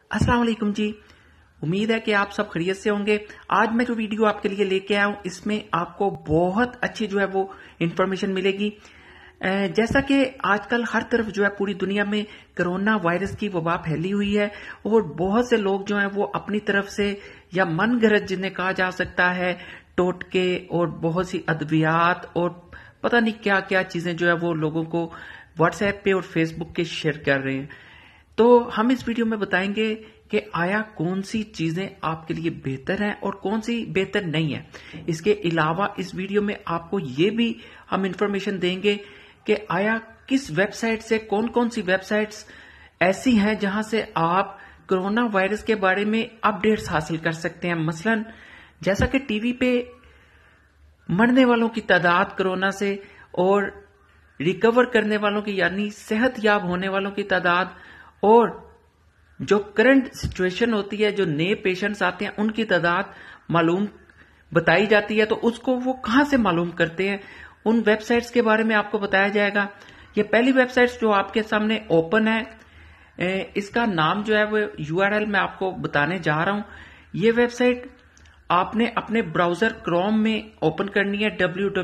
अस्सलाम वालेकुम जी। उम्मीद है कि आप सब खैरियत से होंगे। आज मैं जो वीडियो आपके लिए लेके आया हूँ इसमें आपको बहुत अच्छी जो है वो इन्फॉर्मेशन मिलेगी। जैसा कि आजकल हर तरफ जो है पूरी दुनिया में कोरोना वायरस की वबा फैली हुई है और बहुत से लोग जो हैं वो अपनी तरफ से या मन गरज जिन्हें कहा जा सकता है टोटके और बहुत सी अद्वियात और पता नहीं क्या क्या चीजें जो है वो लोगों को व्हाट्सएप पे और फेसबुक के शेयर कर रहे हैं। तो हम इस वीडियो में बताएंगे कि आया कौन सी चीजें आपके लिए बेहतर हैं और कौन सी बेहतर नहीं है। इसके अलावा इस वीडियो में आपको ये भी हम इंफॉर्मेशन देंगे कि आया किस वेबसाइट से कौन कौन सी वेबसाइट्स ऐसी हैं जहां से आप कोरोना वायरस के बारे में अपडेट्स हासिल कर सकते हैं। मसलन जैसा कि टीवी पे मरने वालों की तादाद कोरोना से और रिकवर करने वालों की यानी सेहत याब होने वालों की तादाद और जो करंट सिचुएशन होती है जो नए पेशेंट्स आते हैं उनकी तादाद मालूम बताई जाती है, तो उसको वो कहां से मालूम करते हैं उन वेबसाइट्स के बारे में आपको बताया जाएगा। ये पहली वेबसाइट जो आपके सामने ओपन है, इसका नाम जो है वो यूआरएल मैं आपको बताने जा रहा हूं। ये वेबसाइट आपने अपने ब्राउजर क्रोम में ओपन करनी है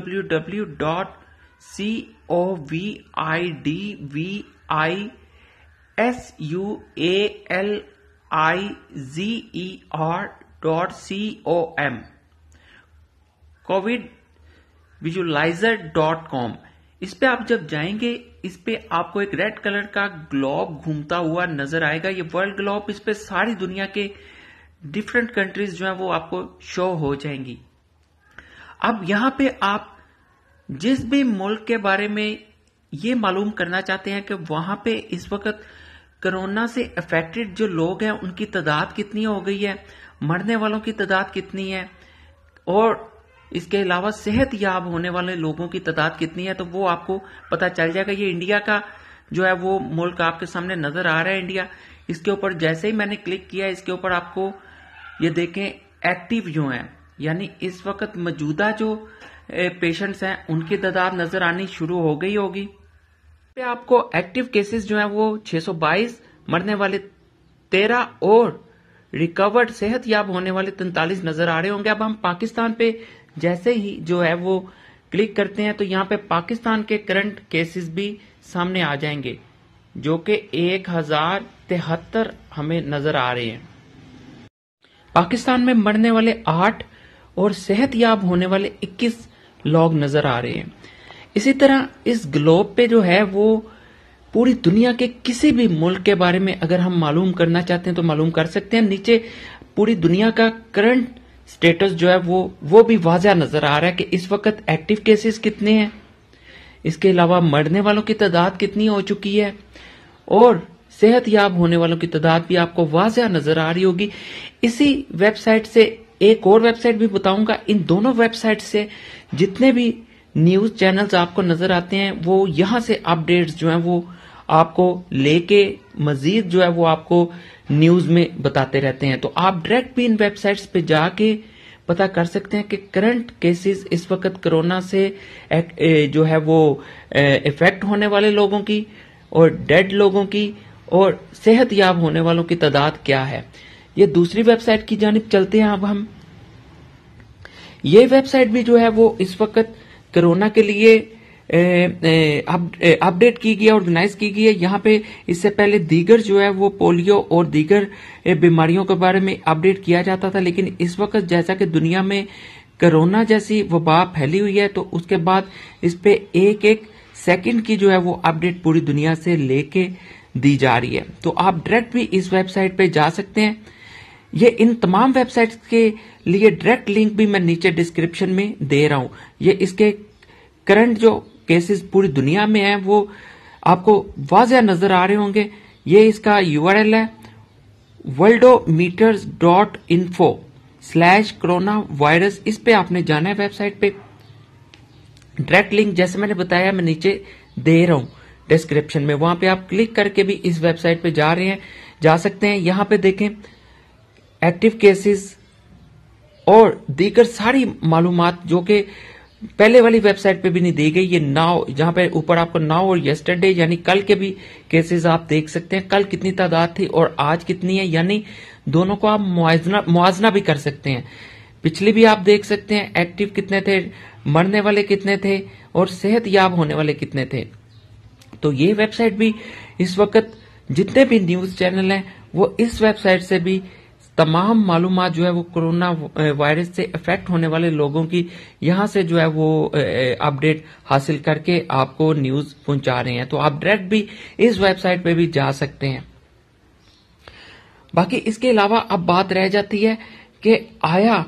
www.covidvisualizer.com covidvisualizer.com। इस पे आप जब जाएंगे इस पे आपको एक रेड कलर का ग्लोब घूमता हुआ नजर आएगा। ये वर्ल्ड ग्लोब, इस पे सारी दुनिया के डिफरेंट कंट्रीज जो है वो आपको शो हो जाएंगी। अब यहां पे आप जिस भी मुल्क के बारे में ये मालूम करना चाहते हैं कि वहां पे इस वक्त कोरोना से अफेक्टेड जो लोग हैं उनकी तादाद कितनी हो गई है, मरने वालों की तादाद कितनी है और इसके अलावा सेहत याब होने वाले लोगों की तादाद कितनी है, तो वो आपको पता चल जाएगा। ये इंडिया का जो है वो मुल्क आपके सामने नजर आ रहा है, इंडिया। इसके ऊपर जैसे ही मैंने क्लिक किया इसके ऊपर आपको ये देखें एक्टिव जो हैं यानी इस वक्त मौजूदा जो पेशेंट्स हैं उनकी तादाद नजर आनी शुरू हो गई होगी। पे आपको एक्टिव केसेस जो हैं वो 622, मरने वाले 13 और रिकवर्ड सेहत याब होने वाले 43 नजर आ रहे होंगे। अब हम पाकिस्तान पे जैसे ही जो है वो क्लिक करते हैं तो यहाँ पे पाकिस्तान के करंट केसेस भी सामने आ जाएंगे जो कि 1073 हमें नजर आ रहे हैं। पाकिस्तान में मरने वाले 8 और सेहत याब होने वाले 21 लोग नजर आ रहे हैं। इसी तरह इस ग्लोब पे जो है वो पूरी दुनिया के किसी भी मुल्क के बारे में अगर हम मालूम करना चाहते हैं तो मालूम कर सकते हैं। नीचे पूरी दुनिया का करंट स्टेटस जो है वो भी वाज़ह नजर आ रहा है कि इस वक्त एक्टिव केसेस कितने हैं, इसके अलावा मरने वालों की तादाद कितनी हो चुकी है और सेहत याब होने वालों की तादाद भी आपको वाज़ह नजर आ रही होगी। इसी वेबसाइट से एक और वेबसाइट भी बताऊंगा। इन दोनों वेबसाइट से जितने भी न्यूज चैनल्स आपको नजर आते हैं वो यहां से अपडेट्स जो हैं वो आपको लेके मजीद जो है वो आपको न्यूज में बताते रहते हैं। तो आप डायरेक्ट भी इन वेबसाइट्स पे जाके पता कर सकते हैं कि करंट केसेस इस वक्त कोरोना से जो है वो इफेक्ट होने वाले लोगों की और डेड लोगों की और सेहत याब होने वालों की तादाद क्या है। ये दूसरी वेबसाइट की जानिब चलते हैं। अब हम ये वेबसाइट भी जो है वो इस वक्त कोरोना के लिए अपडेट की गई है, ऑर्गेनाइज की गई है। यहाँ पे इससे पहले दीगर जो है वो पोलियो और दीगर बीमारियों के बारे में अपडेट किया जाता था, लेकिन इस वक्त जैसा कि दुनिया में कोरोना जैसी वबा फैली हुई है तो उसके बाद इस पे एक एक सेकंड की जो है वो अपडेट पूरी दुनिया से लेके दी जा रही है। तो आप डायरेक्ट भी इस वेबसाइट पे जा सकते हैं। ये इन तमाम वेबसाइट्स के लिए डायरेक्ट लिंक भी मैं नीचे डिस्क्रिप्शन में दे रहा हूं। ये इसके करंट जो केसेस पूरी दुनिया में हैं वो आपको वाज़ह नजर आ रहे होंगे। ये इसका यूआरएल है worldometers.info/coronavirus। इस पे आपने जाना है वेबसाइट पे। डायरेक्ट लिंक जैसे मैंने बताया मैं नीचे दे रहा हूं डिस्क्रिप्शन में, वहां पे आप क्लिक करके भी इस वेबसाइट पे जा सकते हैं। यहां पे देखें एक्टिव केसेस और दीगर सारी मालूमात जो कि पहले वाली वेबसाइट पे भी नहीं दी गई। ये नाउ, जहां पे ऊपर आपको नाउ और यस्टरडे यानी कल के भी केसेस आप देख सकते हैं, कल कितनी तादाद थी और आज कितनी है, यानी दोनों को आप मुआवजना भी कर सकते हैं। पिछली भी आप देख सकते हैं एक्टिव कितने थे, मरने वाले कितने थे और सेहत याब होने वाले कितने थे। तो ये वेबसाइट भी इस वक्त जितने भी न्यूज चैनल हैं वो इस वेबसाइट से भी तमाम मालूमात जो है वो कोरोना वायरस से अफेक्ट होने वाले लोगों की यहां से जो है वो अपडेट हासिल करके आपको न्यूज पहुंचा रहे हैं। तो आप डायरेक्ट भी इस वेबसाइट पे भी जा सकते हैं। बाकी इसके अलावा अब बात रह जाती है कि आया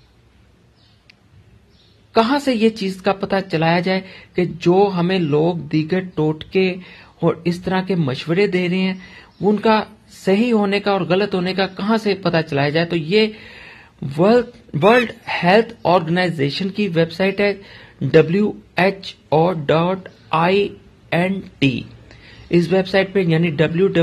कहां से ये चीज का पता चलाया जाए कि जो हमें लोग दीगर टोटके और इस तरह के मशवरे दे रहे हैं उनका सही होने का और गलत होने का कहां से पता चलाया जाए। तो ये वर्ल्ड हेल्थ ऑर्गेनाइजेशन की वेबसाइट है WHO.INT। इस वेबसाइट पे यानी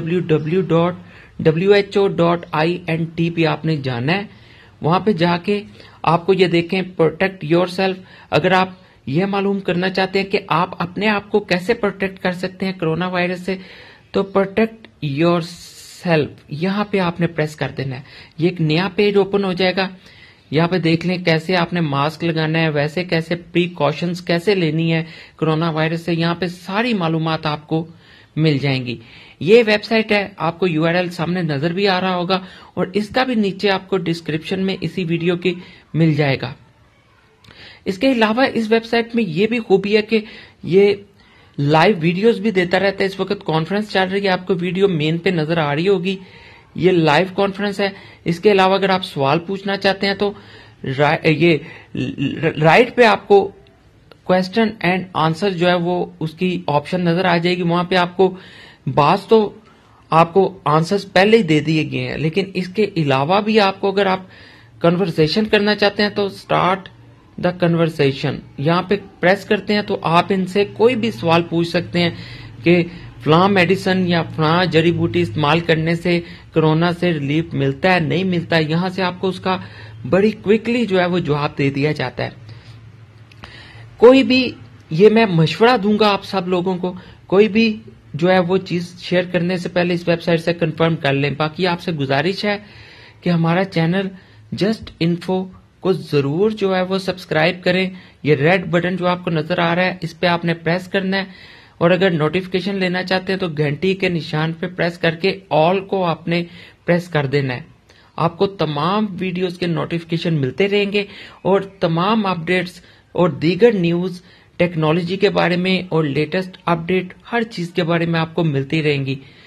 www.who.int पे आपने जाना है। वहां पे जाके आपको ये देखें प्रोटेक्ट योरसेल्फ। अगर आप ये मालूम करना चाहते हैं कि आप अपने आप को कैसे प्रोटेक्ट कर सकते हैं कोरोना वायरस से, तो प्रोटेक्ट योरसेल्फ यहां पे आपने प्रेस कर देना है। ये एक नया पेज ओपन हो जाएगा। यहाँ पे देख लें कैसे आपने मास्क लगाना है, वैसे कैसे प्रीकॉशंस कैसे लेनी है कोरोना वायरस से, यहाँ पे सारी मालूमात आपको मिल जाएंगी। ये वेबसाइट है, आपको URL सामने नजर भी आ रहा होगा और इसका भी नीचे आपको डिस्क्रिप्शन में इसी वीडियो की मिल जाएगा। इसके अलावा इस वेबसाइट में ये भी खूबी है कि ये लाइव वीडियोस भी देता रहता है। इस वक्त कॉन्फ्रेंस चल रही है, आपको वीडियो मेन पे नजर आ रही होगी, ये लाइव कॉन्फ्रेंस है। इसके अलावा अगर आप सवाल पूछना चाहते हैं तो ये राइट पे आपको क्वेश्चन एंड आंसर जो है वो उसकी ऑप्शन नजर आ जाएगी। वहां पे आपको बात तो आपको आंसर्स पहले ही दे दिए गए हैं, लेकिन इसके अलावा भी आपको अगर आप कन्वर्सेशन करना चाहते हैं तो स्टार्ट द कन्वर्सेशन यहाँ पे प्रेस करते हैं तो आप इनसे कोई भी सवाल पूछ सकते हैं कि फलां मेडिसिन या फलां जड़ी बूटी इस्तेमाल करने से कोरोना से रिलीफ मिलता है नहीं मिलता है। यहां से आपको उसका बड़ी क्विकली जो है वो जवाब दे दिया जाता है। कोई भी ये मैं मशवरा दूंगा आप सब लोगों को, कोई भी जो है वो चीज शेयर करने से पहले इस वेबसाइट से कंफर्म कर लें। बाकी आपसे गुजारिश है कि हमारा चैनल जस्ट इन्फो को जरूर जो है वो सब्सक्राइब करें। ये रेड बटन जो आपको नजर आ रहा है इस पे आपने प्रेस करना है और अगर नोटिफिकेशन लेना चाहते हैं तो घंटी के निशान पे प्रेस करके ऑल को आपने प्रेस कर देना है। आपको तमाम वीडियोस के नोटिफिकेशन मिलते रहेंगे और तमाम अपडेट्स और दीगर न्यूज टेक्नोलॉजी के बारे में और लेटेस्ट अपडेट हर चीज के बारे में आपको मिलती रहेंगी।